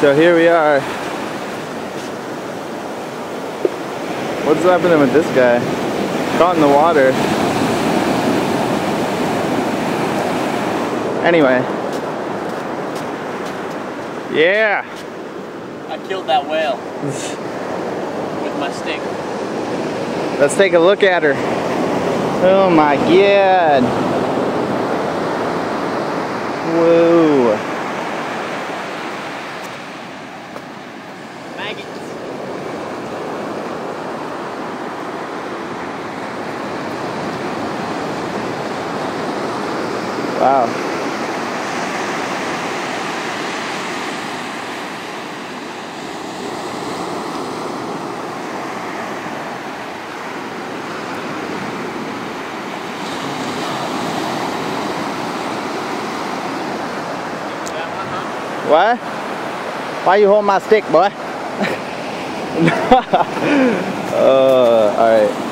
So here we are. What's happening with this guy? Caught in the water. Anyway. Yeah! I killed that whale with my stick. Let's take a look at her. Oh my god. Whoa. Maggots. Wow. What? Why you hold my stick, boy? Alright.